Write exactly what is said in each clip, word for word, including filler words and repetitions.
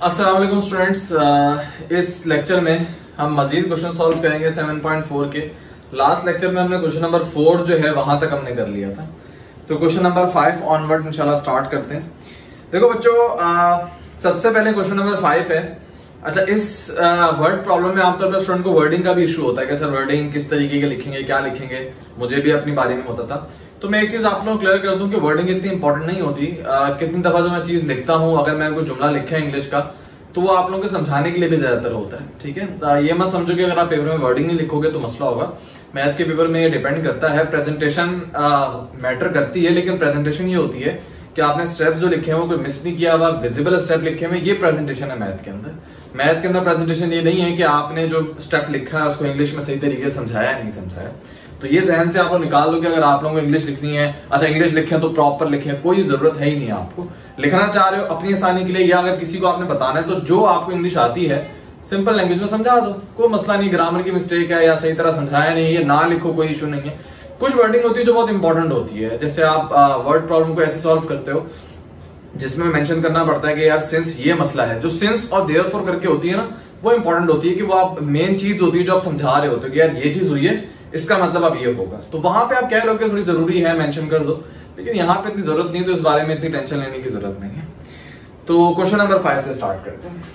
अस्सलाम वालेकुम स्टूडेंट्स, इस लेक्चर में हम मजीद क्वेश्चन सॉल्व करेंगे सेवन पॉइंट फोर के। लास्ट लेक्चर में हमने क्वेश्चन नंबर फोर जो है वहां तक हमने कर लिया था, तो क्वेश्चन नंबर फाइव ऑनवर्ड इंशाल्लाह स्टार्ट करते हैं। देखो बच्चों, आ, सबसे पहले क्वेश्चन नंबर फाइव है। अच्छा, इस वर्ड प्रॉब्लम में आमतौर पर स्टूडेंट को वर्डिंग का भी इशू होता है कि सर वर्डिंग किस तरीके के लिखेंगे, क्या लिखेंगे। मुझे भी अपनी बारी में होता था। तो मैं एक चीज आप लोगों को क्लियर कर दूं कि वर्डिंग इतनी इंपॉर्टेंट नहीं होती। आ, कितनी दफा जो मैं चीज लिखता हूं, अगर मैं कोई जुमला लिखा है इंग्लिश का, तो वो आप लोगों को समझाने के लिए भी ज्यादातर होता है। ठीक है, आ, ये मत समझो कि अगर आप पेपर में वर्डिंग नहीं लिखोगे तो मसला होगा। मैथ के पेपर में ये डिपेंड करता है, प्रेजेंटेशन मैटर करती है, लेकिन प्रेजेंटेशन ये होती है कि आपने स्टेप्स जो लिखे हैं वो कोई मिस नहीं किया हुआ, विजिबल स्टेप लिखे हुए, ये प्रेजेंटेशन है मैथ के अंदर। मैथ के अंदर प्रेजेंटेशन ये नहीं है कि आपने जो स्टेप लिखा है उसको इंग्लिश में सही तरीके से समझाया है नहीं समझाया। तो ये जहन से आप लोग निकाल लो कि अगर आप लोगों को इंग्लिश लिखनी है, अच्छा इंग्लिश लिखें तो प्रॉपर लिखें, कोई जरूरत है ही नहीं। आपको लिखना चाह रहे हो अपनी आसानी के लिए, या अगर किसी को आपने बताना है तो जो आपको इंग्लिश आती है सिंपल लैंग्वेज में समझा दो, कोई मसला नहीं। ग्रामर की मिस्टेक है या सही तरह समझाया नहीं, ये ना लिखो, कोई इशू नहीं है। कुछ वर्डिंग होती है जो बहुत इंपॉर्टेंट होती है, जैसे आप वर्ड प्रॉब्लम को ऐसे सॉल्व करते हो जिसमें मेंशन करना पड़ता है कि यार सिंस ये मसला है। जो सिंस और देयरफॉर करके होती है ना, वो इंपॉर्टेंट होती है कि वो आप मेन चीज होती है जो आप समझा रहे होते हो कि यार ये चीज हुई है, इसका मतलब अब ये होगा। तो वहां पे आप कह रहे हो कि थोड़ी जरूरी है, मेंशन कर दो, लेकिन यहाँ पे इतनी जरूरत नहीं, तो इस बारे में इतनी टेंशन लेने की जरूरत नहीं है। तो क्वेश्चन नंबर फाइव से स्टार्ट करते हैं।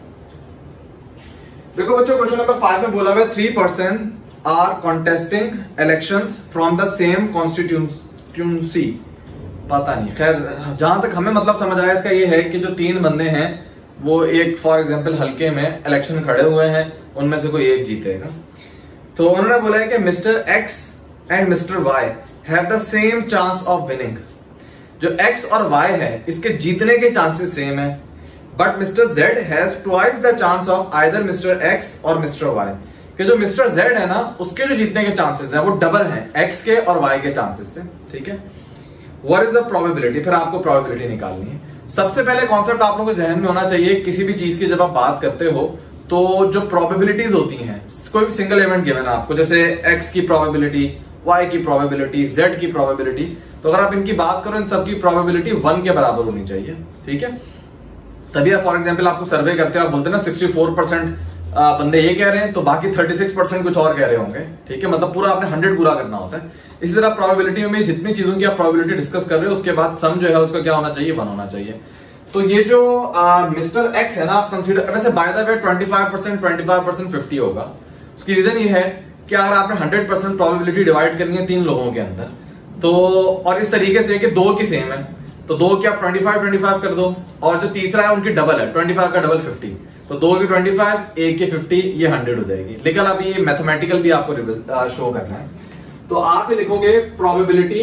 देखो बच्चों, क्वेश्चन नंबर फाइव में बोला हुआ है three person are contesting elections from the same constituency. पता नहीं, खैर जहां तक हमें मतलब समझ आया इसका ये है कि जो तीन बंदे हैं वो एक फॉर एग्जांपल हल्के में इलेक्शन खड़े हुए हैं, उनमें से कोई एक जीतेगा। तो उन्होंने बोला है कि mister X and mister Y have the same chance of winning. जो एक्स और वाई है इसके जीतने के चांसेस सेम है, but mister Z has twice the chance of either mister X और मिस्टर वाई। कि जो मिस्टर जेड है ना, उसके जो जीतने के चांसेस है वो डबल हैं एक्स के और वाई के चांसेस से। ठीक है, व्हाट इज द प्रोबेबिलिटी, फिर आपको प्रोबेबिलिटी निकालनी है। सबसे पहले कॉन्सेप्ट आप लोगों को जहन में होना चाहिए, किसी भी चीज की जब आप बात करते हो तो जो प्रोबेबिलिटीज होती हैं, कोई भी सिंगल इवेंट गिवन है आपको, जैसे x की प्रोबेबिलिटी, y की प्रोबेबिलिटी, z की प्रोबेबिलिटी, तो अगर आप इनकी बात करो इन सबकी प्रोबेबिलिटी वन के बराबर होनी चाहिए। ठीक है, तभी आप फॉर एग्जांपल आपको सर्वे करते हो, आप बोलते हैं ना सिक्सटी फोर परसेंट बंदे ये कह रहे हैं तो बाकी थर्टी सिक्स परसेंट कुछ और कह रहे होंगे। ठीक है, मतलब पूरा आपने हंड्रेड पूरा करना होता है। इसी तरह प्रोबेबिलिटी में जितनी चीजों की आप प्रोबेबिलिटी डिस्कस कर रहे हो उसके बाद सम जो है उसका क्या होना चाहिए, वन होना चाहिए। तो ये जो मिस्टर एक्स है ना, आप कंसीडर, वैसे by the way twenty five percent twenty five percent fifty होगा। उसकी रीजन ये है कि अगर आपने हंड्रेड परसेंट प्रोबेबिलिटी डिवाइड करनी है तीन लोगों के अंदर, तो और इस तरीके से कि दो की सेम है, तो दो की आप ट्वेंटी फाइव ट्वेंटी फाइव कर दो, और जो तीसरा है उनकी डबल है, ट्वेंटी फाइव का डबल फिफ्टी, तो दो की ट्वेंटी फाइव, एक की फिफ्टी, ये हंड्रेड हो जाएगी। लेकिन अब ये मैथमेटिकल भी आपको शो करना है, तो आप ये लिखोगे probability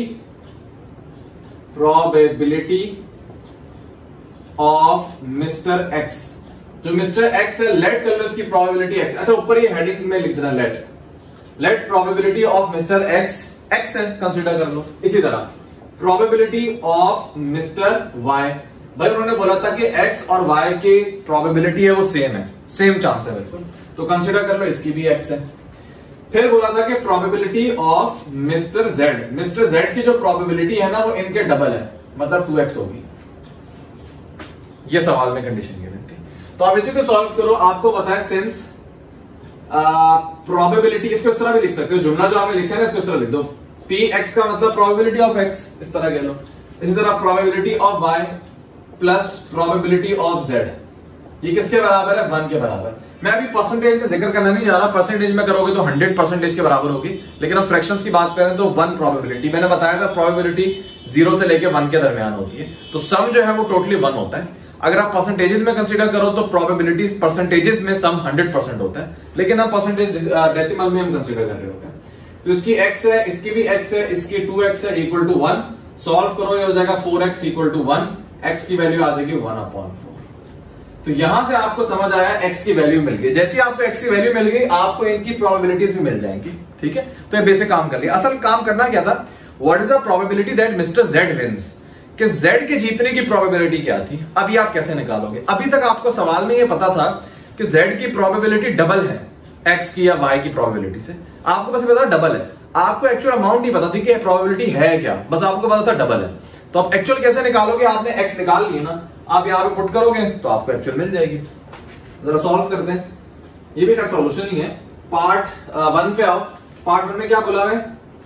probability of mister X. जो मिस्टर एक्स है, लेट कर लो इसकी प्रोबेबिलिटी एक्स। अच्छा, ऊपर ये हेडिंग में लिख देना let let probability of mister X, X है कंसीडर कर लो। इसी तरह प्रोबेबिलिटी ऑफ मिस्टर वाई, भाई उन्होंने बोला था कि एक्स और वाई की प्रोबेबिलिटी है वो सेम है, सेम चांस है बिल्कुल, तो कंसीडर कर लो इसकी भी एक्स है। फिर बोला था कि probability of mister Z, mister Z की जो प्रोबेबिलिटी है ना वो इनके डबल है, मतलब टू एक्स होगी। ये सवाल में कंडीशन गिवन थी, तो आप इसी को सॉल्व करो। आपको पता है सिंस प्रोबेबिलिटी, इसको इस तरह भी लिख सकते हो, जुमला जो आपने लिखा है ना इसको इस तरह लिख दो, पी एक्स का मतलब प्रोबेबिलिटी ऑफ एक्स, इस तरह कह लो। इसी तरह probability of Y plus probability of Z, ये किसके बराबर है, वन के बराबर। मैं अभी परसेंटेज में जिक्र करना नहीं जा रहा, परसेंटेज में करोगे तो हंड्रेड परसेंटेज के बराबर होगी, लेकिन अब फ्रैक्शंस की बात करें तो वन प्रोबेबिलिटी, मैंने बताया था प्रोबेबिलिटी जीरो से लेके वन के दरमियान होती है, तो सम जो है वो टोटली वन होता है। अगर आप परसेंटेजेस में कंसीडर करो तो प्रोबेबिलिटी परसेंटेजेस में सम हंड्रेड परसेंट होता है, लेकिन अब परसेंटेज डेसिमल में हम कंसीडर कर रहे होते हैं। तो इसकी x है, इसकी भी x है, इसकी टू एक्स है इक्वल टू वन, सॉल्व करो ये हो जाएगा four X equal to one, x की वैल्यू आ जाएगी वन अपॉन फोर। तो यहां से आपको समझ आया x की वैल्यू मिल गई। जैसे आपको x की वैल्यू मिल गई आपको इनकी प्रोबेबिलिटीज भी मिल जाएंगी। ठीक है, तो ये बेसिक काम कर लिया। असल काम करना क्या था, what is the probability that mister Z wins, कि z के जीतने की प्रोबेबिलिटी क्या थी। अब ये आप कैसे निकालोगे, अभी तक आपको सवाल में ये पता था कि z की प्रोबेबिलिटी डबल है x की या y की प्रोबेबिलिटी से, आपको बस पता डबल है, आपको एक्चुअल अमाउंट नहीं पता थी कि प्रोबेबिलिटी है क्या, बस आपको पता था डबल है। तो आप एक्चुअल कैसे निकालोगे, आपने एक्स निकाल लिया ना, आप यहां पे पुट करोगे तो आपको एक्चुअल मिल जाएगी। जरा सॉल्व करते हैं, ये भी एक सॉल्यूशन ही है। पार्ट वन पे आओ। पार्ट वन में क्या बोला है,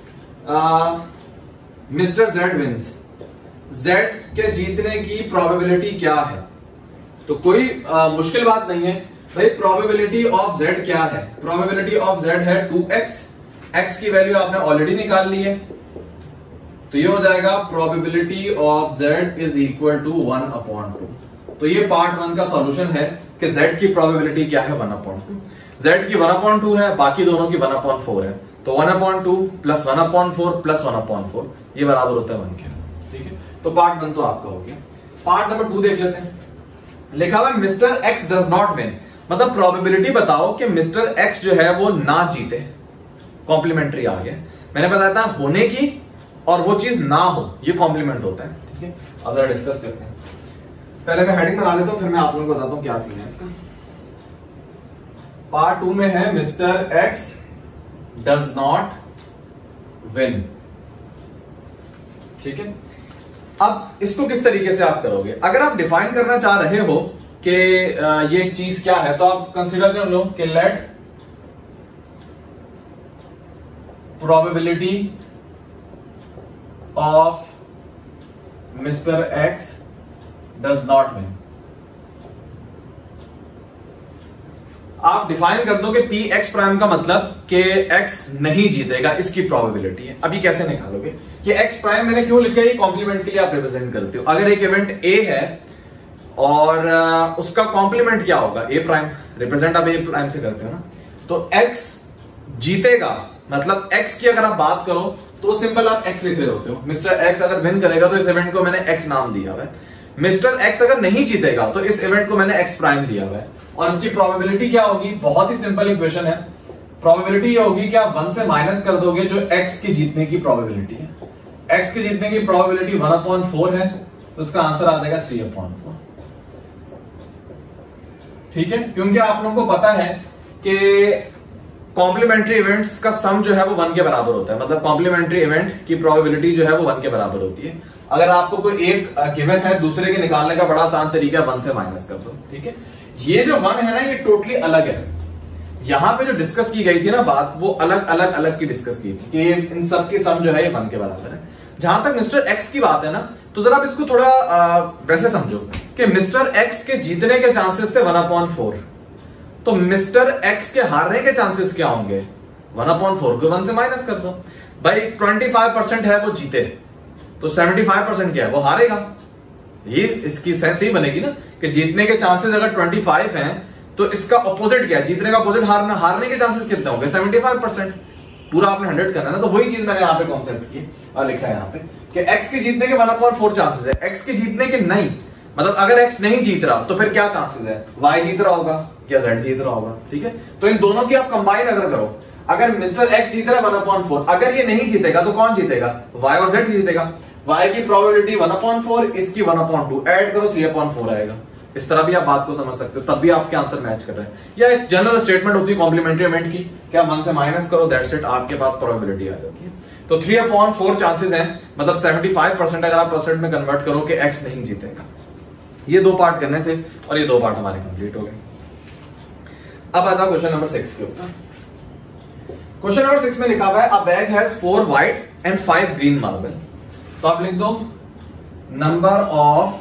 मिस्टर जेड विंस, जेड के जीतने की प्रोबेबिलिटी क्या है। तो कोई आ, मुश्किल बात नहीं है भाई, प्रोबेबिलिटी ऑफ जेड क्या है, प्रोबेबिलिटी ऑफ जेड है टू एक्स, एक्स की वैल्यू आपने ऑलरेडी निकाल ली है, तो ये हो जाएगा probability of Z is equal to one upon two. तो ये पार्ट वन का सॉल्यूशन है कि जेड की प्रोबेबिलिटी क्या है, वन अपॉन टू। जेड की वन अपॉन टू है, बाकी दोनों की वन अपॉन फोर है, तो one upon two plus one upon four plus one upon four ये बराबर होता है वन के। ठीक है, तो पार्ट वन तो आपका हो गया। पार्ट नंबर टू देख लेते हैं। लिखा हुआ mister X does not win, मतलब प्रोबेबिलिटी बताओ कि मिस्टर एक्स जो है वो ना जीते। कॉम्प्लीमेंट्री आ गया, मैंने बताया था होने की और वो चीज ना हो, ये कॉम्प्लीमेंट होता है। ठीक है, अब जरा डिस्कस करते हैं। पहले मैं हेडिंग बना लेता हूं, फिर मैं आप लोगों को बताता हूं क्या सीन है इसका। पार्ट टू में है mister X does not win. ठीक है, अब इसको किस तरीके से आप करोगे, अगर आप डिफाइन करना चाह रहे हो कि ये चीज क्या है, तो आप कंसीडर कर लो कि let probability of mister X does not win. आप डिफाइन कर दो कि पी एक्स प्राइम का मतलब कि एक्स नहीं जीतेगा, इसकी प्रोबेबिलिटी है। अभी कैसे निकालोगे, ये एक्स प्राइम मैंने क्यों लिखा है, ये कॉम्प्लीमेंट के लिए आप रिप्रेजेंट करते हो। अगर एक इवेंट ए है और उसका कॉम्प्लीमेंट क्या होगा, ए प्राइम, रिप्रेजेंट आप ए प्राइम से करते हो ना, तो एक्स जीतेगा मतलब एक्स की अगर आप बात करो तो सिंपल आप एक्स लिख रहे होते हो। मिस्टर एक्स अगर विन करेगा तो इस इवेंट को मैंने एक्स नाम दिया हुआ है। मिस्टर एक्स अगर नहीं जीतेगा तो इस इवेंट को मैंने एक्स प्राइम दिया हुआ है। और इसकी प्रोबेबिलिटी क्या होगी, बहुत ही सिंपल इक्वेशन है। प्रोबेबिलिटी ये होगी कि आप वन से माइनस कर दोगे जो एक्स के जीतने की प्रोबेबिलिटी है। एक्स के जीतने की प्रोबेबिलिटी वन अपॉन फोर है, तो उसका आंसर आ जाएगा थ्री अपॉन फोर। ठीक है, क्योंकि आप लोगों को पता है कि कॉम्प्लीमेंट्री इवेंट्स का सम जो है वो वन के बराबर होता है, मतलब कॉम्प्लीमेंट्री इवेंट की प्रोबेबिलिटी जो है वो वन के बराबर होती है। अगर आपको कोई एक गिवन है, दूसरे के निकालने का बड़ा आसान तरीका है वन से माइनस कर दो। ठीक है, ये जो वन है ना ये टोटली अलग है। यहां पे जो डिस्कस की गई थी ना बात, वो अलग अलग अलग की डिस्कस की थी कि इन सब की सम जो है ये वन के बराबर है। जहां तक मिस्टर एक्स की बात है ना, तो जरा आप इसको थोड़ा आ, वैसे समझो कि मिस्टर एक्स के जीतने के चांसेस थे वन अपॉन फोर, तो मिस्टर एक्स के हारने के चांसेस क्या होंगे, वन अपॉन फोर को वन से माइनस कर दो। भाई ट्वेंटी फाइव परसेंट है वो जीते, तो सेवेंटी फाइव परसेंट क्या है वो हारेगा। ये इसकी सेंस ही बनेगी ना कि जीतने के चांसेस अगर ट्वेंटी फाइव हैं तो इसका ऑपोजिट क्या है, जीतने का ऑपोजिट हारना, हारने के चांसेस कितने होंगे, सेवेंटी फाइव परसेंट। पूरा आपने हंड्रेड करना है ना, तो वही चीज मैंने यहाँ पे कॉन्सेप्ट की और लिखा है यहाँ पे कि एक्स के जीतने के वन अपॉन फोर चांसेस है, एक्स के जीतने के नहीं, मतलब अगर एक्स नहीं जीत रहा तो फिर क्या चांसेस है, वाई जीत रहा होगा या जेड जीत रहा होगा। ठीक है, तो इन दोनों की आप कंबाइन अगर करो, अगर मिस्टर एक्स जीत रहा है वन अपॉन फोर, अगर ये नहीं जीतेगा तो कौन जीतेगा, वाई और जेड जीतेगा। वाई की प्रोबेबिलिटी वन अपॉन फोर, इसकी वन अपॉन टू, एड करो थ्री अपॉन फोर आएगा। इस तरह भी आप बात को समझ सकते हो, तब भी आपके आंसर मैच कर रहे हैं। या एक जनरल स्टेटमेंट होती है कॉम्प्लीमेंट्री इवेंट की, क्या वन से माइनस करो, दैट्स इट, आपके पास प्रोबेबिलिटी आ जाती है। तो थ्री अपॉन फोर चांसेस हैं, मतलब सेवेंटी फाइव परसेंट अगर आप परसेंट में कन्वर्ट करो कि एक्स नहीं जीतेगा। ये दो पार्ट करने थे और ये दो पार्ट हमारे कंप्लीट हो गए। अब आ जाओ क्वेश्चन नंबर सिक्स के ऊपर। क्वेश्चन नंबर सिक्स में लिखा हुआ है a bag has four white and five green marble. तो आप लिख दो number of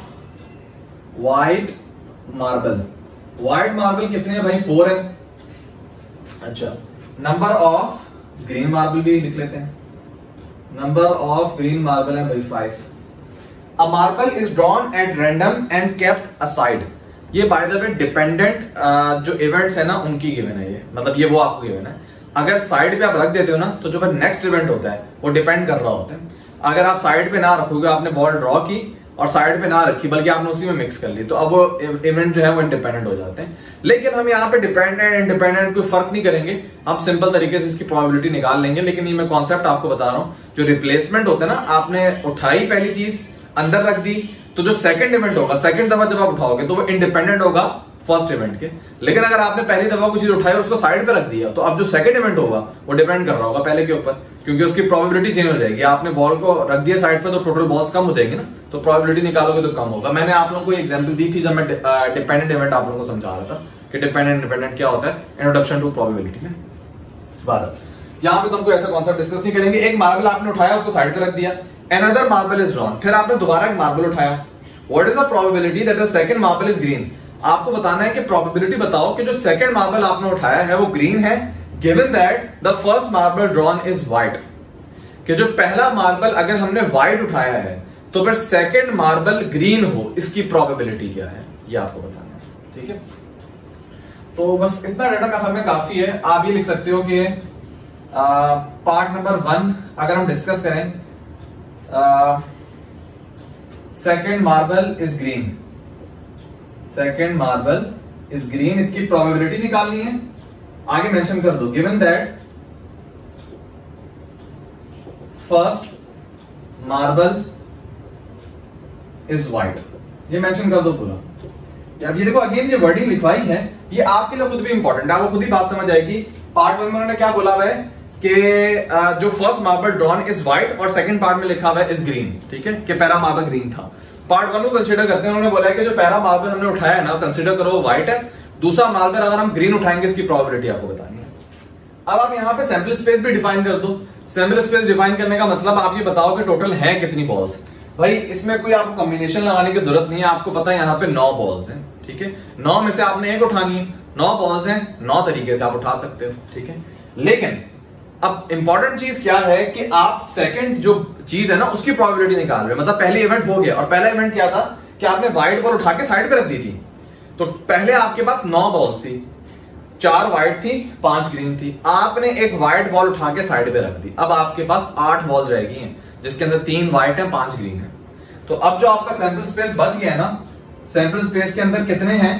white marble. White marble कितने हैं भाई, फोर है। अच्छा, नंबर ऑफ ग्रीन मार्बल भी लिख लेते हैं, नंबर ऑफ ग्रीन मार्बल है भाई five. A marble is drawn at random and kept aside. ये बाय द वे डिपेंडेंट जो इवेंट्स है ना उनकी गिवन है, ये मतलब ये वो आपको गिवन है। अगर साइड पे आप रख देते हो ना तो जो फिर नेक्स्ट इवेंट होता है वो डिपेंड कर रहा होता है। अगर आप साइड पे ना रखोगे, आपने बॉल ड्रॉ की और साइड पे ना रखी बल्कि आपने उसी में मिक्स कर ली, तो अब वो इवेंट जो है वो इंडिपेंडेंट हो जाते हैं। लेकिन हम यहाँ पे डिपेंडेंट इंडिपेंडेंट कोई फर्क नहीं करेंगे, हम सिंपल तरीके से इसकी प्रोबेबिलिटी निकाल लेंगे। लेकिन ये मैं कॉन्सेप्ट आपको बता रहा हूँ, जो रिप्लेसमेंट होता है ना, आपने उठाई पहली चीज अंदर रख दी, तो जो सेकंड इवेंट होगा, सेकंड दफा जब आप उठाओगे तो वो इंडिपेंडेंट होगा फर्स्ट इवेंट के। लेकिन अगर आपने पहली दफा कुछ चीज उठाई और उसको साइड पे रख दिया तो अब जो सेकंड इवेंट होगा वो डिपेंड कर रहा होगा पहले के ऊपर, क्योंकि उसकी प्रोबेबिलिटी चेंज हो जाएगी। आपने बॉल को रख दिया साइड पे तो टोटल बॉल्स कम हो जाएंगे ना, तो प्रोबेबिलिटी निकालोगे तो कम होगा। मैंने आप लोगों को एग्जांपल दी थी जब मैं डिपेंडेंट इवेंट आप लोगों को समझा रहा था कि डिपेंडेंट डिपेंडेंट क्या होता है, इंट्रोडक्शन टू प्रोबेबिलिटी में। बारह यहाँ पे तुमको ऐसा कॉन्सेप्ट डिस्कस नहीं करेंगे। एक मार्बल आपने उठाया, उसको साइड पे रख दिया, another marble is drawn, फिर आपने दोबारा एक मार्बल उठाया, what is the probability that the second marble is green? आपको बताना है कि प्रोबेबिलिटी बताओ कि जो सेकंड मार्बल आपने उठाया है वो ग्रीन है, given that the first marble drawn is white. कि जो पहला मार्बल अगर हमने व्हाइट उठाया है तो फिर सेकंड मार्बल ग्रीन हो, इसकी प्रोबेबिलिटी क्या है ये आपको बताना है, ठीक है। तो बस इतना डाटा का समय काफी है। आप ये लिख सकते हो कि पार्ट नंबर वन अगर हम डिस्कस करें, second marble is green, second marble is green, इसकी प्रोबेबिलिटी निकालनी है। आगे मेंशन कर दो given that first marble is white, ये मेंशन कर दो पूरा। अब ये देखो अगेन ये वर्डिंग लिखवाई है, ये आपके लिए खुद भी इंपॉर्टेंट है, आपको खुद ही बात समझ आएगी। पार्ट वन में उन्होंने क्या बोला हुआ है कि जो first marble drawn is white और सेकंड पार्ट में लिखा हुआ है इज ग्रीन, ठीक है, कि पहला मार्बल ग्रीन था। पार्ट वन को कंसीडर करते हैं, उन्होंने बोला है कि जो पहला मार्बल हमने उठाया है ना, कंसीडर करो व्हाइट है, दूसरा मार्बल अगर हम ग्रीन उठाएंगे इसकी प्रोबेबिलिटी आपको बतानी है। अब आप यहाँ पे सैंपल स्पेस भी डिफाइन कर दो। सैंपल स्पेस डिफाइन करने का मतलब आप ये बताओ कि टोटल है कितनी बॉल्स। भाई इसमें कोई आपको कॉम्बिनेशन लगाने की जरूरत नहीं है, आपको पता है यहाँ पे नौ बॉल्स हैं, ठीक है, नौ में से आपने एक उठानी है, नौ बॉल्स हैं, नौ तरीके से आप उठा सकते हो, ठीक है। लेकिन अब इंपॉर्टेंट चीज क्या है कि आप सेकंड जो चीज है ना उसकी प्रोबेबिलिटी निकाल रहे हो। मतलब पहले इवेंट हो गया और पहला इवेंट क्या था कि आपने व्हाइट बॉल उठा के साइड पे रख दी थी, तो पहले आपके पास नौ बॉल्स थी, चार व्हाइट थी, पांच ग्रीन थी, आपने एक व्हाइट बॉल उठा के साइड पे रख दी, अब आपके पास आठ बॉल्स रहेगी हैं जिसके अंदर तीन व्हाइट है, पांच ग्रीन है। तो अब जो आपका सैंपल स्पेस बच गया है ना, सैंपल स्पेस के अंदर कितने हैं,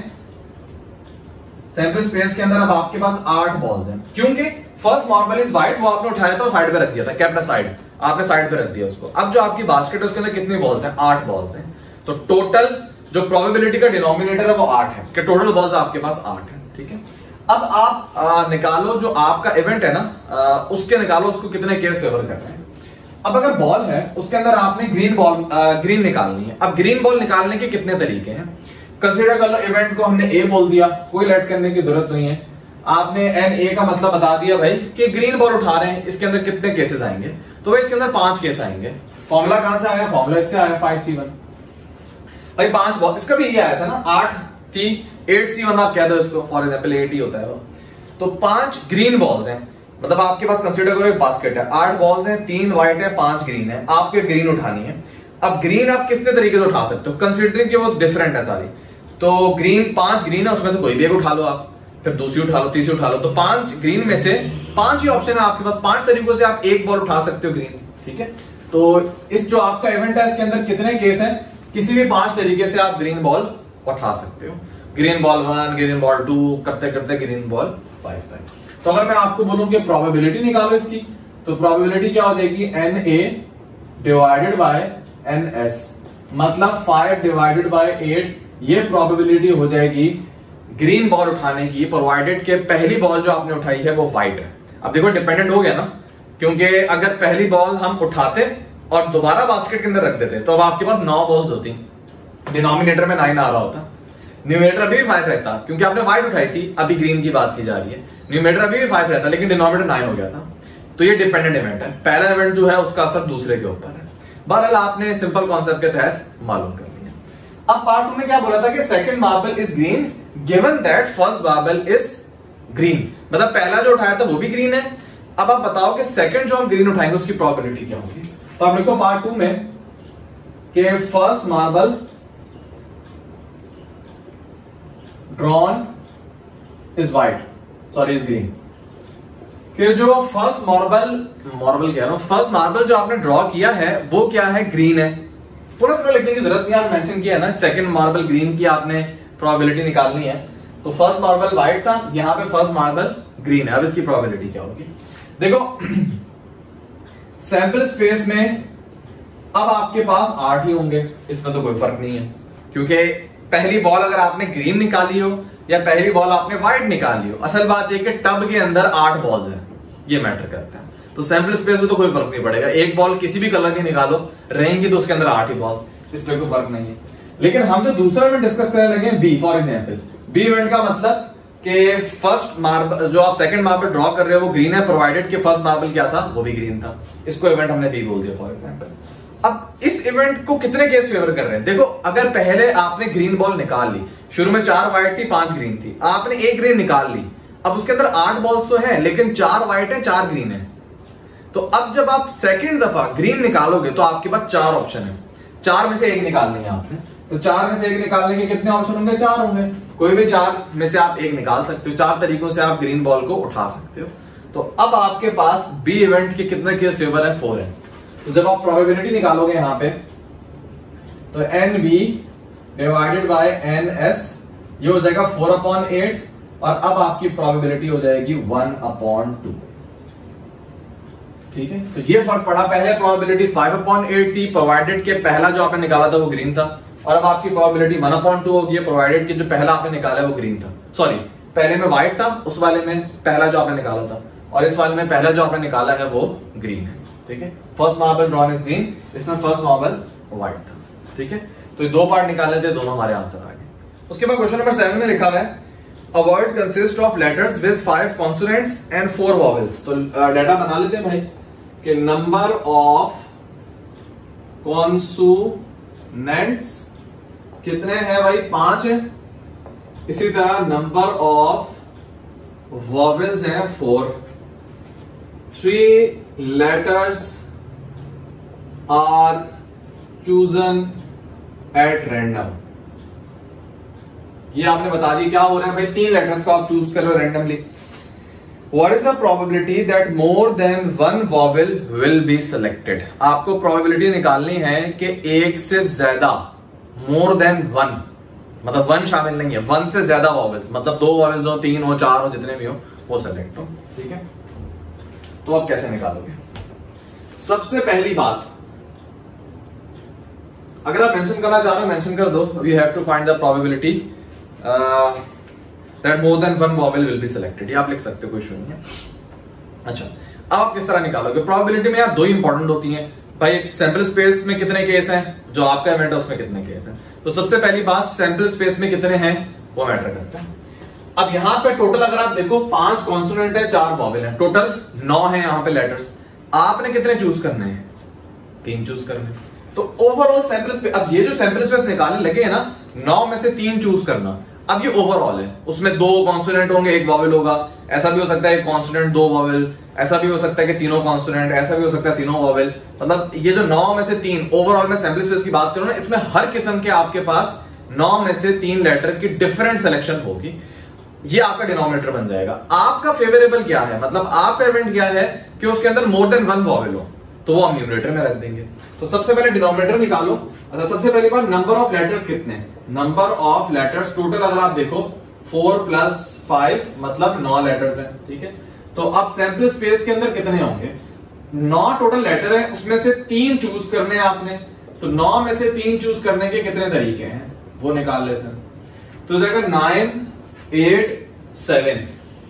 सैंपल स्पेस के अंदर अब आपके पास आठ बॉल्स हैं, क्योंकि फर्स्ट मार्बल इज व्हाइट, वो आपने उठाया था और साइड पे रख दिया था, केप्ट असाइड, आपने साइड पे रख दिया उसको। अब जो आपकी बास्केट है उसके अंदर कितनी बॉल्स हैं, आठ बॉल्स हैं। तो टोटल जो प्रोबेबिलिटी का डिनोमिनेटर है वो आठ है, कि टोटल बॉल्स आपके पास आठ है, ठीक है। अब आप आ, निकालो जो आपका इवेंट है ना, आ, उसके निकालो उसको कितने केस फेवर कर रहे हैं। अब अगर बॉल है उसके अंदर आपने ग्रीन बॉल ग्रीन निकालनी है। अब ग्रीन बॉल निकालने के कितने तरीके हैं, कंसीडर कर लो इवेंट को हमने ए बोल दिया, कोई लेट करने की जरूरत नहीं है, आपने एन ए का मतलब बता दिया भाई कि ग्रीन बॉल उठा रहे हैं, इसके अंदर कितने केसेस आएंगे, तो भाई इसके अंदर पांच केस आएंगे। फॉर्मूला कहां से आया, फॉर्मूला इससे आया फाइव सी वन, भाई पांच बॉल, इसका भी ये आया था ना, आठ थी, एट सी वन आप कह दो इसको, फॉर एग्जाम्पल एट ही होता है वो। तो पांच ग्रीन बॉल्स हैं, मतलब आपके पास कंसीडर करो एक बास्केट है, आठ बॉल्स हैं, तीन व्हाइट है, पांच ग्रीन है, आपको ग्रीन उठानी है। अब ग्रीन आप कितने तरीके से उठा सकते हो, कंसीडरिंग कि वो डिफरेंट है सारी, तो ग्रीन पांच ग्रीन है, उसमें से कोई भी एक उठा लो आप, फिर दूसरी उठा लो, तीसरी उठा लो, तो पांच ग्रीन में से पांच ही ऑप्शन है आपके पास, पांच तरीकों से आप एक बॉल उठा सकते हो ग्रीन, ठीक है। तो इस जो आपका इवेंट है इसके अंदर कितने केस हैं, किसी भी पांच तरीके से आप ग्रीन बॉल उठा सकते हो, green ball one, green ball two, करते करते ग्रीन बॉल फाइव तक। तो अगर मैं आपको बोलूं कि प्रोबेबिलिटी निकालो इसकी, तो प्रोबेबिलिटी क्या हो जाएगी, N A divided by N S, मतलब फाइव डिवाइडेड बाय एट, ये प्रोबेबिलिटी हो जाएगी ग्रीन बॉल उठाने की, प्रोवाइडेड के पहली बॉल जो आपने उठाई है वो व्हाइट है। अब देखो डिपेंडेंट हो गया ना, क्योंकि अगर पहली बॉल हम उठाते और दोबारा बास्केट के अंदर रख देते तो अब आपके पास नौ बॉल्स होती, डिनोमिनेटर में नाइन आ रहा होता, न्यूमरेटर अभी भी फाइव रहता, क्योंकि आपने व्हाइट उठाई थी, अभी ग्रीन की बात की जा रही है, न्यूमरेटर अभी भी फाइव रहता लेकिन डिनोमिनेटर नाइन हो गया था। तो ये डिपेंडेंट इवेंट है, पहला इवेंट जो है उसका असर दूसरे के ऊपर है। बहरहाल आपने सिंपल कॉन्सेप्ट के तहत मालूम कर लिया। अब पार्ट टू में क्या बोला था कि second marble is green given that first marble is green, मतलब पहला जो उठाया था वो भी ग्रीन है। अब आप बताओ कि सेकंड जो हम ग्रीन उठाएंगे उसकी प्रोबेबिलिटी क्या होगी। तो आप लिखो पार्ट टू में कि first marble drawn is white, sorry is green, कि जो फर्स्ट मार्बल मार्बल कह रहा हूं फर्स्ट मार्बल जो आपने ड्रॉ किया है वो क्या है, ग्रीन है। पूरा पूरा लिखने की जरूरत नहीं, आपने मेंशन किया है ना, सेकंड मार्बल ग्रीन की आपने प्रोबेबिलिटी निकालनी है। तो फर्स्ट मार्बल व्हाइट था, यहां पे फर्स्ट मार्बल ग्रीन है, अब इसकी प्रोबेबिलिटी क्या होगी। देखो सैंपल स्पेस में अब आपके पास आठ ही होंगे, इसमें तो कोई फर्क नहीं है, क्योंकि पहली बॉल अगर आपने ग्रीन निकाली हो या पहली बॉल आपने व्हाइट निकाली हो, असल बात यह कि टब के अंदर आठ बॉल्स हैं, ये मैटर करता है। तो सैंपल स्पेस में तो कोई फर्क नहीं पड़ेगा, एक बॉल किसी भी कलर की निकालो रहेंगी तो उसके अंदर आठ ही बॉल्स, इस पर कोई फर्क नहीं है। लेकिन हम जो दूसरा इवेंट डिस्कस करने लगे B, for example B event का मतलब कि फर्स्ट मार्बल जो आप सेकंड मार्बल ड्रॉ कर रहे हो वो ग्रीन है, प्रोवाइडेड कि फर्स्ट मार्बल क्या था, वो भी ग्रीन था। इसको इवेंट हमने बी बोल दिया फॉर एग्जाम्पल। अब इस इवेंट को कितने केस फेवर कर रहे हैं? देखो, अगर पहले आपने ग्रीन बॉल निकाल ली, शुरू में चार व्हाइट थी पांच ग्रीन थी, आपने एक ग्रीन निकाल ली, अब उसके अंदर आठ बॉल्स तो है लेकिन चार व्हाइट है चार ग्रीन है। तो अब जब आप सेकंड दफा ग्रीन निकालोगे तो आपके पास चार ऑप्शन है, चार में से एक निकालनी है आपने, तो चार में से एक निकालने के कितने ऑप्शन होंगे? चार होंगे। कोई भी चार में से आप एक निकाल सकते हो, चार तरीकों से आप ग्रीन बॉल को उठा सकते हो। तो अब आपके पास बी इवेंट के कितने केस फेवर है? फोर है। तो जब आप प्रोबेबिलिटी निकालोगे यहां पे तो N B divided by N S, ये हो जाएगा फोर अपॉन एट, और अब आपकी प्रोबेबिलिटी हो जाएगी वन अपॉन टू। ठीक है, तो ये फर्क पड़ा। पहले प्रोबेबिलिटी फाइव अपॉन एट थी, प्रोवाइडेड के पहला जो आपने निकाला था वो ग्रीन था, और अब आपकी प्रोबेबिलिटी वन अपॉन टू होगी, प्रोवाइडेड के जो पहला आपने निकाला है वो ग्रीन था। सॉरी, पहले में व्हाइट था, उस वाले में पहला जो आपने निकाला था, और इस वाले में पहला जो आपने निकाला है वो ग्रीन है। ठीक है, first marble drawn is green, इसमें फर्स्ट मार्बल व्हाइट था। ठीक है, तो ये दो पार्ट निकाले थे, दोनों हमारे आंसर आ गए। उसके बाद क्वेश्चन नंबर सेवन में लिखा हुआ है A word consists of letters with five consonants and four vowels। तो डाटा बना लेते हैं भाई कि नंबर ऑफ कॉन्सोनेंट्स कितने हैं भाई? पांच है। इसी तरह नंबर ऑफ वॉवेल्स हैं four. Three letters are chosen at random. ये आपने बता दी क्या हो रहा है भाई? तीन लेटर्स को आप चूज कर लो randomly. What is the probability that more than one vowel will be selected? आपको प्रोबेबिलिटी निकालनी है कि एक से ज्यादा, मोर देन वन, मतलब वन शामिल नहीं है, वन से ज्यादा वॉवेल्स, मतलब दो वॉवेल्स हो, तीन हो, चार हो, जितने भी हो वो सेलेक्ट हो। ठीक है, तो आप कैसे निकालोगे? सबसे पहली बात, अगर आप मेंशन करना चाह रहे हो मेंशन कर दो। We have to find the probability that more than one vowel will be selected, ये आप लिख सकते हो, कोई इशू नहीं है। अच्छा, अब आप किस तरह निकालोगे? प्रोबेबिलिटी में यार दो इंपॉर्टेंट होती हैं भाई, सैंपल स्पेस में कितने केस हैं, जो आपका इवेंट है उसमें कितने केस हैं। तो सबसे पहली बात, सैंपल स्पेस में कितने हैं वो मैटर करता है। अब यहां पे टोटल अगर आप देखो, पांच कॉन्सोनेंट है, चार वॉवेल है, टोटल नौ है यहां पे लेटर्स। आपने कितने चूज करने हैं? तीन चूज करने। तो ओवरऑल सैंपल स्पेस, अब ये जो सैंपल स्पेस निकालने लगे है ना, नौ में से तीन चूज करना, अब ये ओवरऑल है, उसमें दो कॉन्सोनेंट होंगे, एक वॉवेल होगा। ऐसा भी हो सकता है एक कॉन्सोनेंट दो वॉवेल, ऐसा भी हो सकता है कि तीनों कॉन्सोनेंट, ऐसा भी हो सकता है तीनों वॉवेल। मतलब ये जो नौ में से तीन, ओवरऑल में सैंपल स्पेस की बात करूं ना, इसमें हर किस्म के आपके पास नौ में से तीन लेटर की डिफरेंट सिलेक्शन होगी। ये आपका डिनोमिनेटर बन जाएगा। आपका फेवरेबल क्या है, मतलब आपका इवेंट क्या है कि उसके अंदर मोर देन वन वॉवेल हो, तो वो हम न्यूमरेटर में रख देंगे। तो सबसे पहले डिनोमिनेटर निकालो। अच्छा, सबसे पहली बात, नंबर ऑफ लेटर्स कितने हैं? नंबर ऑफ लेटर्स टोटल अगर आप देखो फोर प्लस फाइव मतलब नौ लेटर्स हैं। ठीक है, तो अब सैंपल स्पेस के अंदर कितने होंगे? नौ टोटल लेटर है, उसमें से तीन चूज करने हैं आपने। तो नौ में से तीन चूज करने के कितने तरीके हैं वो निकाल लेते हैं। तो जाएगा नाइन एट सेवन।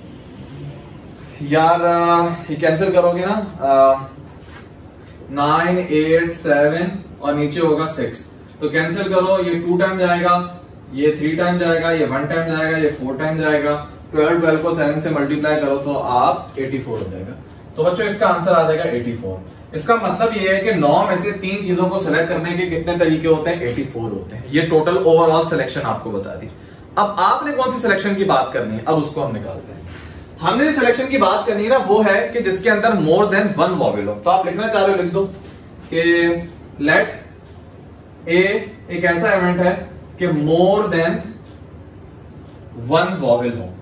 यार ये कैंसिल करोगे ना, नाइन एट सेवन और नीचे होगा सिक्स, तो कैंसिल करो, ये टू टाइम जाएगा, ये थ्री टाइम जाएगा, ये वन टाइम जाएगा, ये फोर टाइम जाएगा। ट्वेल्व ट्वेल्व को सेवन से मल्टीप्लाई करो तो आप एटी फोर हो जाएगा। तो बच्चों इसका आंसर आ जाएगा एटी फोर। इसका मतलब ये है कि नौ में से तीन चीजों को सिलेक्ट करने के कितने तरीके होते हैं? एटी फोर होते हैं। ये टोटल ओवरऑल सिलेक्शन आपको बता दी। अब आपने कौन सी सिलेक्शन की बात करनी है, अब उसको हम निकालते हैं। हमने जो सिलेक्शन की बात करनी है ना, वो है कि जिसके अंदर मोर देन वन वॉवेल हो। तो आप लिखना चाह रहे हो, लिख दो कि लेट ए एक ऐसा इवेंट है कि मोर देन वन वॉवेल हो।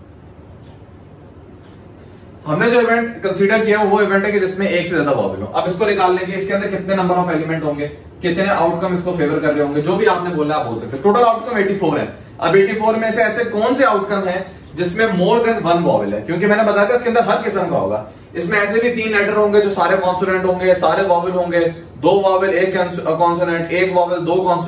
हमने जो इवेंट कंसीडर किया वो इवेंट है कि जिसमें एक से ज्यादा वॉवेल हो। अब इसको निकालने के इसके अंदर कितने नंबर ऑफ एलिमेंट होंगे, कितने आउटकम इसको फेवर कर रहे होंगे, जो भी आपने बोला आप बोल सकते हैं। टोटल आउटकम एटी फोर है। अब एटी फोर में से ऐसे कौन से आउटकम है जिसमें मोर देन वन वॉवेल है? क्योंकि मैंने बताया था इसके अंदर हर किस्म का होगा। इसमें ऐसे भी तीन लेटर होंगे जो सारे कॉन्सोनेंट होंगे, सारे वॉवेल होंगे, दो वॉवेल एक कॉन्सोनेंट, एक वॉवेल दो कॉन्सोनेंट,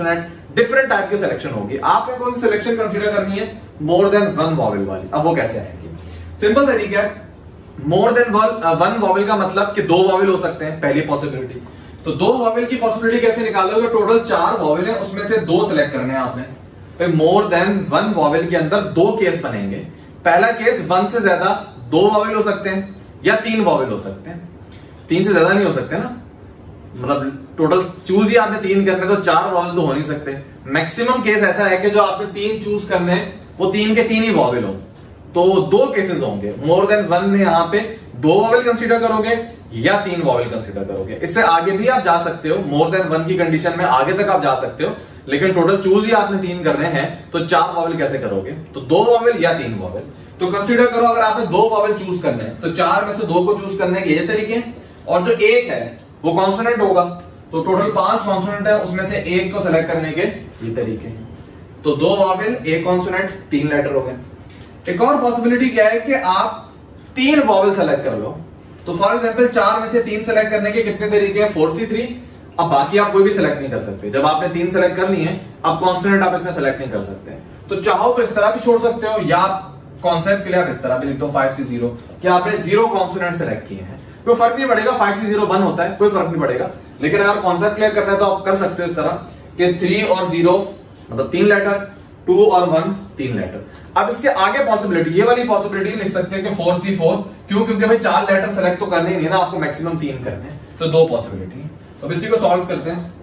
डिफरेंट टाइप की सिलेक्शन होगी। आपने कौन सी सिलेक्शन कंसीडर करनी है? मोर देन वन वॉवेल वाली। अब वो कैसे आएगी? सिंपल तरीका है, मोर देन वन वॉवेल का मतलब कि दो वॉवेल हो सकते हैं, पहली पॉसिबिलिटी। तो दो वॉवेल की पॉसिबिलिटी कैसे निकालोगे? टोटल चार वॉवेल है, उसमें से दो सिलेक्ट करने हैं आपने। फिर मोर देन वन वॉवेल के अंदर दो केस बनेंगे। पहला केस वन से ज्यादा दो वॉवेल हो सकते हैं या तीन वॉवेल हो सकते हैं, तीन से ज्यादा नहीं हो सकते ना, मतलब टोटल चूज ही आपने तीन करने, तो चार वॉवेल तो हो नहीं सकते। मैक्सिमम केस ऐसा है कि जो आपने तीन चूज करने वो तीन के तीन ही वॉवेल हो, तो दो केसेस होंगे। मोर देन वन में यहां पे दो वॉवेल कंसीडर करोगे या तीन वॉवेल कंसीडर करोगे। इससे आगे भी आप जा सकते हो, मोर देन वन की कंडीशन में आगे तक आप जा सकते हो, लेकिन टोटल चूज ही आपने तीन करने हैं, तो चार वॉवेल कैसे करोगे? तो दो वॉवेल या तीन वॉवेल। तो कंसीडर करो अगर आपने दो वॉवेल चूज करने हैं तो चार में से दो को चूज करने के ये तरीके, और जो एक है वो कॉन्सोनेंट होगा, तो टोटल पांच कॉन्सोनेंट है, उसमें से एक को सेलेक्ट करने के ये तरीके। तो दो वॉवेल, एक कॉन्सोनेंट, तीन लेटर हो गए। एक और पॉसिबिलिटी क्या है कि आप तीन वॉवेल सेलेक्ट कर लो। तो फॉर एग्जाम्पल चार में से तीन सेलेक्ट करने के कितने तरीके हैं? Four C three. अब बाकी आप कोई भी सेलेक्ट नहीं कर सकते। जब आपने तीन सेलेक्ट कर ली है, अब कॉन्सोनेंट आप इसमें सेलेक्ट नहीं कर सकते। तो चाहो तो इस तरह भी छोड़ सकते हो, या कॉन्सेप्ट के लिए आप इस तरह भी लिख दो फाइव सी जीरो, कि आपने जीरो कॉन्सोनेंट सेलेक्ट किए हैं। कोई फर्क नहीं पड़ेगा, फाइव सी जीरो वन होता है, कोई फर्क नहीं पड़ेगा। लेकिन अगर कॉन्सेप्ट क्लियर करना है तो आप कर सकते हो इस तरह कि थ्री और जीरो मतलब तीन लेटर, टू और वन तीन लेटर। अब इसके आगे पॉसिबिलिटी, ये वाली पॉसिबिलिटी लिख सकते हैं कि फोर सी फोर, क्यों? क्योंकि भाई चार लेटर सेलेक्ट तो करने ही नहीं ना, आपको मैक्सिमम तीन करने हैं, तो दो पॉसिबिलिटी है। अब इसी को सॉल्व करते हैं।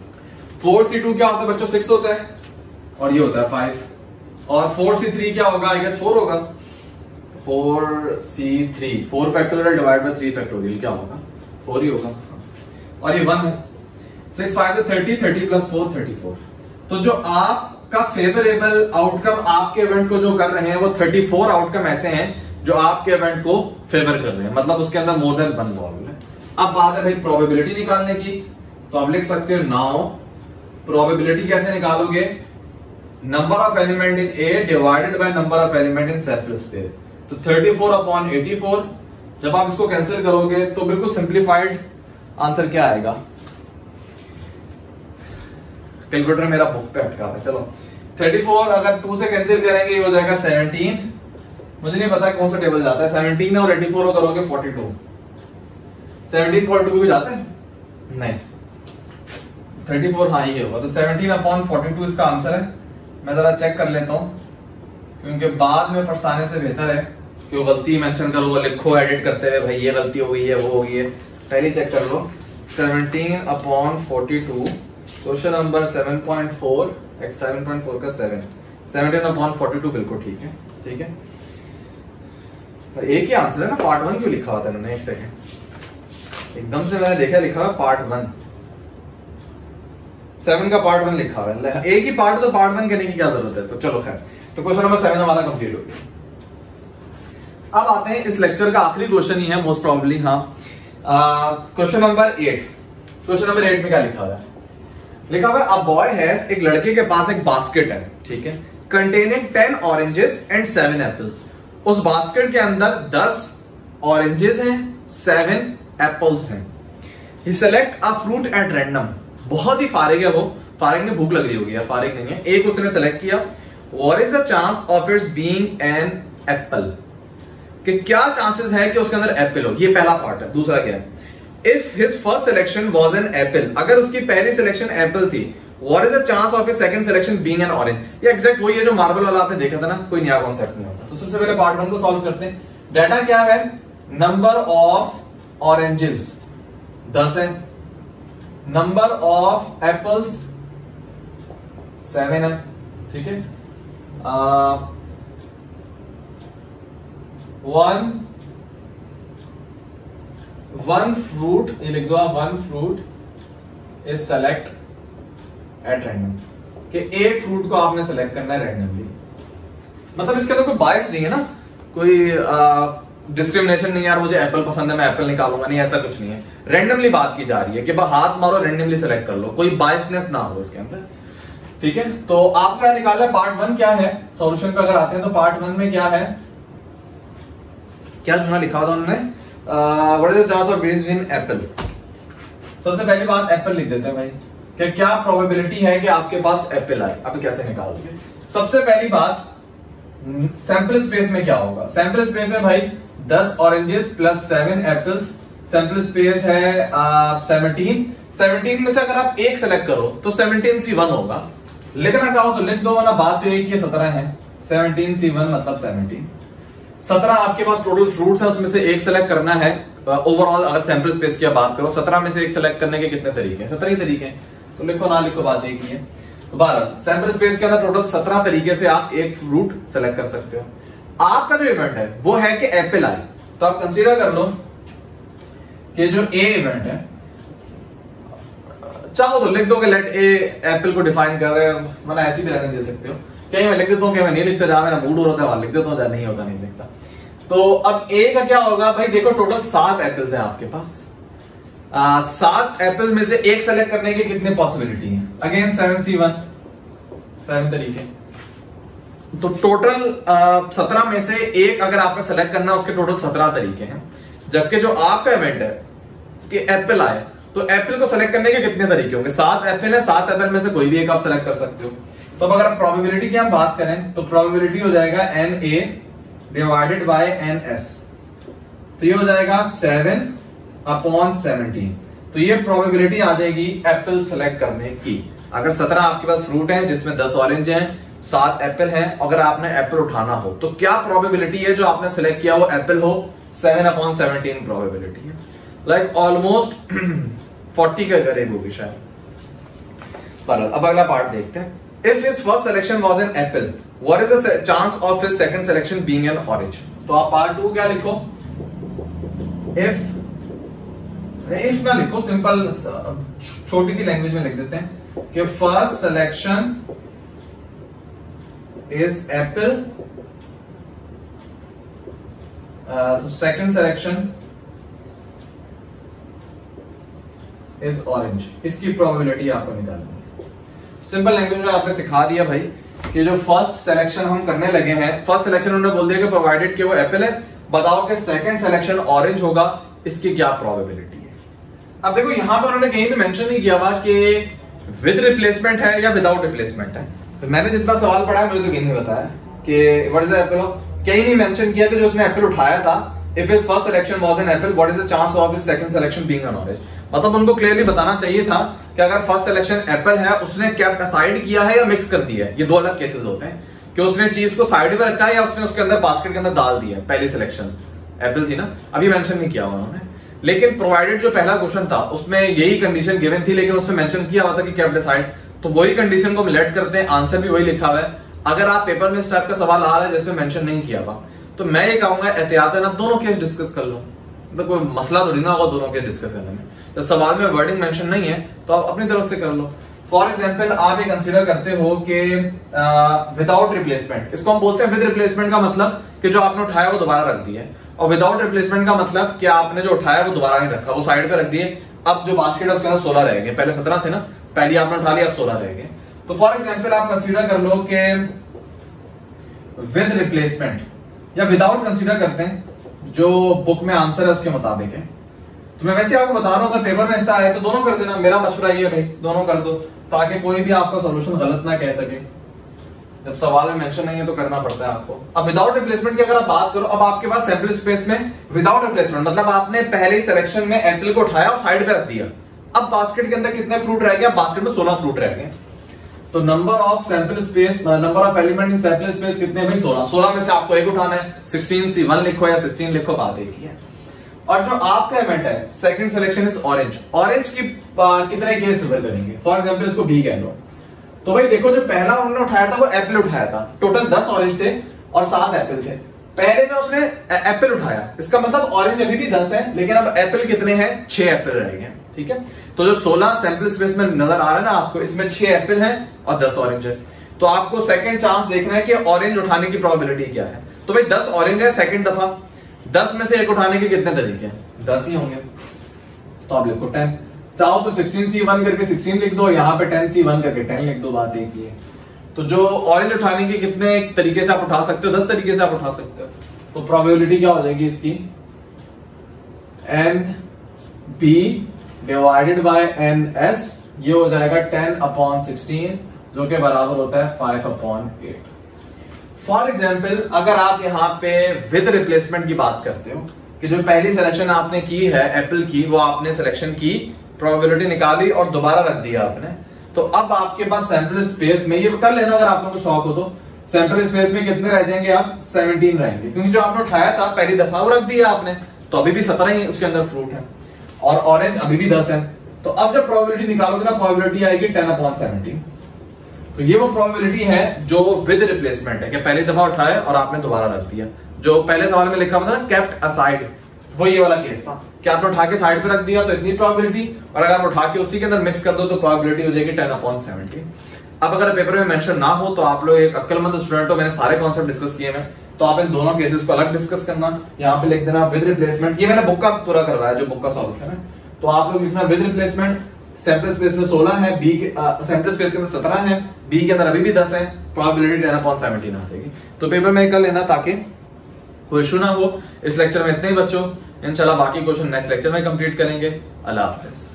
फोर सी टू क्या होता है बच्चों? सिक्स होता है, और ये होता है फाइव। और फोर सी थ्री क्या होगा? आई गेस फोर होगा। Four C three, four factorial divide by three factorial क्या होगा? फोर ही होगा। और ये वन है। सिक्स फाइव से thirty, thirty plus four thirty four. तो जो आपका फेवरेबल आउटकम आपके इवेंट को जो कर रहे हैं वो थर्टी फोर आउटकम ऐसे हैं जो आपके इवेंट को फेवर कर रहे हैं, मतलब उसके अंदर मोर देन वन वॉवेल है। अब बात है भाई प्रोबेबिलिटी निकालने की, तो आप लिख सकते हो नाउ प्रोबेबिलिटी कैसे निकालोगे? Number of element in A divided by number of element in separate space. तो thirty four upon eighty four, जब आप इसको कैंसिल करोगे तो बिल्कुल सिंप्लीफाइड आंसर क्या आएगा? कैलकुलेटर मेरा बुक पे अटका है। चलो थर्टी फोर अगर टू से कैंसिल करेंगे ये हो जाएगा सेवनटीन। मुझे नहीं पता कौन सा टेबल जाता है, सेवनटीन और एटी फोर करोगे forty two. Seventeen forty two भी जाता है? नहीं, थर्टी फोर हाँ ही होगा। तो सेवनटीन अपॉन फोर्टी टू इसका आंसर है। मैं जरा चेक कर लेता हूं, क्योंकि बाद में पछताने से बेहतर है कि वो गलती मेंशन करो, वो लिखो एडिट करते हुए भाई ये गलती हो गई है वो हो गई है। पहले चेक कर लो। Seventeen upon forty two, question number seven point four, seven point four का seven, seventeen upon forty two बिल्कुल ठीक है। ठीक है, एक ही आंसर है ना, पार्ट वन क्यों लिखा हुआ था इन्होंने? एक सेकेंड, एकदम से मैंने देखा लिखा हुआ पार्ट वन, सेवन का पार्ट वन लिखा हुआ है। एक ही पार्ट तो पार्ट वन करने की क्या जरूरत है? तो चलो खैर, तो क्वेश्चन नंबर सेवन हमारा कंप्लीट हो गया। अब आते हैं इस लेक्चर का आखिरी क्वेश्चन ही है मोस्ट प्रोबेबली। हाँ, question number eight. Question number eight में क्या लिखा हुआ है? लिखा हुआ है अ बॉय हैज, एक लड़के के पास एक बास्केट है, ठीक है, containing ten oranges and seven apples. उस बास्केट के अंदर दस ऑरेंजेस हैं, सेवन एप्पल्स हैं। ही select a fruit at random. बहुत ही फारिग है वो, फारिग ने भूख लग रही होगी यार, फारिग नहीं है। एक उसने सेलेक्ट किया। What is the chance of its being an apple? कि क्या चांसेस है कि उसके अंदर एप्पल हो? ये पहला पार्ट है। दूसरा क्या है? If his first selection was an apple, अगर उसकी पहली सिलेक्शन एप्पल थी, what is the chance of his second selection being an orange? ये एग्जैक्ट वही है जो मार्बल वाला आपने देखा था ना, कोई नया कॉन्सेप्ट नहीं होता। तो सबसे पहले पार्ट वन को सॉल्व करते हैं। डाटा क्या है? नंबर ऑफ ऑरेंजेस दस है, नंबर ऑफ एप्पल्स सेवन है, ठीक है। वन वन फ्रूट, ये लिख दो आप, one fruit is select at random, कि एक फ्रूट को आपने सेलेक्ट करना है रैंडमली। मतलब इसके अंदर कोई बायस नहीं है ना, कोई डिस्क्रिमिनेशन नहीं, यार मुझे एप्पल पसंद है मैं एप्पल निकालूंगा, नहीं, ऐसा कुछ नहीं है। रैंडमली बात की जा रही है कि बस हाथ मारो रैंडमली सेलेक्ट कर लो, कोई बायसनेस ना हो इसके अंदर, ठीक है। तो आप क्या निकाला? पार्ट वन क्या है? सॉल्यूशन पे अगर आते हैं तो पार्ट वन में क्या है, क्या चुना लिखा था उन्होंने? What is the chance of being apple. सबसे पहली बात एप्पल लिख देते हैं भाई, कि क्या प्रोबेबिलिटी है कि आपके पास एप्पल आए। अब कैसे निकालोगे? सबसे पहली बात, सैंपल स्पेस में क्या होगा? सैंपल स्पेस में भाई दस oranges plus seven apples, sample space है सेवनटीन। सेवनटीन में से अगर आप एक सेलेक्ट करो तो सेवनटीन सी वन होगा। लिखना चाहो तो लिख दो, वरना बात तो एक ही सत्रह है। सेवनटीन सी वन मतलब सेवनटीन। सत्रह आपके पास टोटल फ्रूट्स है, उसमें से एक सेलेक्ट करना है। ओवरऑल अगर सैंपल स्पेस की बात करो, सत्रह में से एक सेलेक्ट करने के कितने तरीके हैं? सत्रह ही तरीके हैं। तो लिखो ना लिखो, बात एक ही है। तो बारह सैंपल स्पेस के अंदर टोटल सत्रह तरीके से आप एक फ्रूट सेलेक्ट कर सकते हो। आपका जो इवेंट है वो है कि एप्पल आए, तो आप कंसीडर कर लो कि जो ए इवेंट है, चाहो तो लिख दो कि लेट ए एप्पल को डिफाइन कर रहे हैं, मतलब ऐसी भी रहने दे सकते हो। कहीं मैं लिख देता हूँ, कहीं मैं नहीं लिखता, जा मेरा मूड हो रहा था वहां लिख देता हूँ, नहीं होता नहीं लिखता। तो अब ए का क्या होगा भाई? देखो टोटल सात एप्पल्स हैं आपके पास। आ, सात एप्पल में से एक सेलेक्ट करने की कितनी पॉसिबिलिटी है? Again seven C one, seven तरीके। तो टोटल सत्रह में से एक अगर आपको सेलेक्ट करना है, उसके टोटल सत्रह तरीके हैं। जबकि जो आपका इवेंट है कि एप्पल आए, तो एप्पल को सेलेक्ट करने के कितने तरीके होंगे? सात एप्पल है, सात एप्पल में से कोई भी एक आप सेलेक्ट कर सकते हो। तो अब अगर प्रोबेबिलिटी की हम बात करें तो प्रोबेबिलिटी हो जाएगा N A divided by N S. तो ये हो जाएगा सेवन अपॉन सेवनटीन। तो ये प्रोबेबिलिटी आ जाएगी एप्पल सेलेक्ट करने की। अगर सत्रह आपके पास फ्रूट है जिसमें दस ऑरेंज हैं, सात एप्पल हैं, अगर आपने एप्पल उठाना हो तो क्या प्रोबेबिलिटी है जो आपने सेलेक्ट किया वो एप्पल हो? सेवन अपॉन सेवनटीन प्रोबेबिलिटी है। लाइक ऑलमोस्ट फोर्टी के करीब होगी शायद। पर अब अगला पार्ट देखते हैं। If his first selection was an apple, what is the chance of his second selection being an orange? तो आप पार्ट टू क्या लिखो? इफ इफ ना लिखो, सिंपल छोटी सी लैंग्वेज में लिख देते हैं कि first selection is apple, second selection is orange. इसकी प्रोबेबिलिटी आपको निकालनी है। सिंपल लैंग्वेज में आपने सिखा दिया भाई कि जो फर्स्ट सिलेक्शन हम करने लगे हैं, फर्स्ट सिलेक्शन उन्होंने बोल दिया कि प्रोवाइडेड कि वो एप्पल है, बताओ कि सेकंड सिलेक्शन ऑरेंज होगा, इसकी क्या प्रोबेबिलिटी है? अब देखो यहां पर उन्होंने कहीं भी मेंशन नहीं किया हुआ कि विद रिप्लेसमेंट है या विदाउट रिप्लेसमेंट है। तो मैंने जितना सवाल पढ़ा है मुझे तो कहीं नहीं बताया कि व्हाट इज एप्पल। कहीं नहीं मेंशन किया कि जो उसने एप्पल उठाया था, if his first selection was an apple, what is the chance of his second selection being an orange. मतलब उनको क्लियरली बताना चाहिए था कि अगर फर्स्ट सिलेक्शन एप्पल है, उसने क्या साइड किया है या मिक्स कर दिया है। ये दो अलग केसेस होते हैं कि उसने चीज को साइड में रखा है या उसने उसके अंदर बास्केट के अंदर डाल दिया है। पहली सिलेक्शन एप्पल थी ना, अभी मेंशन नहीं किया उन्होंने, लेकिन प्रोवाइडेड जो पहला क्वेश्चन था उसमें यही कंडीशन गिवन थी, लेकिन उसमें मेंशन किया हुआ था कि कैप डिसाइड। तो वही कंडीशन को हम लेट करते हैं, आंसर भी वही लिखा हुआ है। अगर आप पेपर में इस टाइप का सवाल आ रहा है जिसमें मेंशन नहीं किया हुआ, तो मैं ये कहूंगा एहतियातन आप दोनों केस डिस्कस कर लो। मतलब कोई मसला थोड़ी ना होगा दोनों केस डिस्कस करने में। जब सवाल में वर्डिंग मेंशन नहीं है तो आप अपनी तरफ से कर लो। फॉर एग्जाम्पल आप ये कंसिडर करते हो कि विदाउट रिप्लेसमेंट, इसको हम बोलते हैं विद रिप्लेसमेंट का मतलब कि जो आपने उठाया वो दोबारा रख दिया है, और विदाउट रिप्लेसमेंट का मतलब कि आपने जो उठाया वो दोबारा नहीं रखा, वो साइड पे रख दिए। अब जो बास्केट है उसके अंदर सोलह रह गए, पहले सत्रह थे ना, पहली आपने उठा लिया, अब सोलह रह गए। तो फॉर एग्जाम्पल आप कंसिडर कर लो कि विद रिप्लेसमेंट या विदाउट कंसिडर करते हैं, जो बुक में आंसर है उसके मुताबिक है। तो मैं वैसे आपको बता रहा हूं अगर पेपर में ऐसा आए तो दोनों कर देना। मेरा मशवरा ये है भाई दोनों कर दो, ताकि कोई भी आपका सॉल्यूशन गलत ना कह सके। जब सवाल में मेंशन नहीं है तो करना पड़ता है आपको। अब विदाउट रिप्लेसमेंट की अगर आप बात करो, अब आपके पास सैंपल स्पेस में विदाउट रिप्लेसमेंट मतलब आपने पहले सिलेक्शन में एप्पल को उठाया और साइड पे रख दिया। अब बास्केट के अंदर कितने फ्रूट रह गए? बास्केट में सोलह फ्रूट रह गए। तो number of sample space, number of element in sample space कितने भाई? सोलह। सोलह में से आपको एक उठाना है, सिक्सटीन सी वन लिखो या सिक्सटीन लिखो, बात एक ही है। और जो आपका इवेंट है second selection is orange. Orange की कितने केस प्रिपेयर करेंगे? फॉर एग्जांपल इसको बी कह लो। तो भाई देखो जो पहला उन्होंने उठाया था वो एप्पल उठाया था, टोटल दस ऑरेंज थे और सात एप्पल थे। पहले में उसने एप्पल उठाया, इसका मतलब ऑरेंज अभी भी दस है, लेकिन अब एप्पल कितने हैं? छह एप्पल रह गए। ठीक है, तो जो सोलह सैंपल स्पेस में नजर आ रहा है ना आपको, इसमें छह एप्पल हैं और दस ऑरेंज है। तो आपको सेकंड चांस देखना है कि ऑरेंज उठाने की प्रोबेबिलिटी क्या है। तो भाई दस ऑरेंज है सेकंड दफा, दस में से एक उठाने के कितने तरीके हैं? दस ही होंगे। तो आप लिखो टेन। चाहो तो सिक्सटीन सी वन करके सिक्सटीन लिख दो, यहाँ पे टेन सी वन करके टेन लिख दो, बात एक ही है। तो जो ऑरेंज उठाने के कितने तरीके से आप उठा सकते हो? दस तरीके से आप उठा सकते हो। तो प्रोबेबिलिटी क्या हो जाएगी इसकी? N B divided by N S ये हो जाएगा टेन अपॉन सिक्सटीन जो कि बराबर होता है five upon eight. For example अगर आप यहाँ पे विद रिप्लेसमेंट की बात करते हो कि जो पहली सिलेक्शन आपने की है एप्पल की, वो आपने सिलेक्शन की, प्रोबेबिलिटी निकाली और दोबारा रख दिया आपने, तो अब आपके पास सैंपल स्पेस में, ये कर लेना अगर आप लोगों को शौक हो तो, सैंपल स्पेस में कितने रह जाएंगे आप, सेवनटीन रहेंगे, क्योंकि जो आपने उठाया था पहली दफा वो रख दिया आपने, तो अभी भी सत्रह ही उसके अंदर फ्रूट है और ऑरेंज अभी भी दस है। तो अब जब प्रोबेबिलिटी निकालोगे ना, प्रोबेबिलिटी आएगी टेन अपॉन सेवनटीन। तो ये वो प्रोबेबिलिटी है जो विद रिप्लेसमेंट है, कि पहली दफा उठाया और आपने दोबारा रख दिया। जो पहले सवाल में लिखा हुआ था ना केप्ट असाइड, वो ये वाला केस था कि आपने उठा के साइड पे रख दिया तो इतनी प्रोबेबिलिटी, और अगर आप उठा के उसी के अंदर मिक्स कर दो तो प्रोबेबिलिटी हो जाएगी टेन अपॉन सेवनटीन। अब अगर पेपर में मेंशन ना हो तो आप लोग एक अक्लमंद स्टूडेंट हो, मैंने सारे कॉन्सेप्ट डिस्कस किए हैं, तो आप इन दोनों केसेस को अलग डिस्कस करना, यहाँ पे लिख देना विद रिप्लेसमेंट। ये मैंने बुक का पूरा करवाया, जो बुक का सॉल्यूशन है, तो आप लोग लिखना विद रिप्लेसमेंट, सैंपल स्पेस में सोलह है, बी के सैंपल स्पेस के अंदर सत्रह है, बी के अंदर अभी भी दस है, प्रोबेबिलिटी टेन अपॉन सेवनटीन आ जाएगी। तो पेपर में कर लेना ताकि कोई इशू ना हो। इस लेक्चर में इतने ही बच्चों, इंशाल्लाह बाकी क्वेश्चन नेक्स्ट लेक्चर में कंप्लीट करेंगे। अल्लाह हाफिज।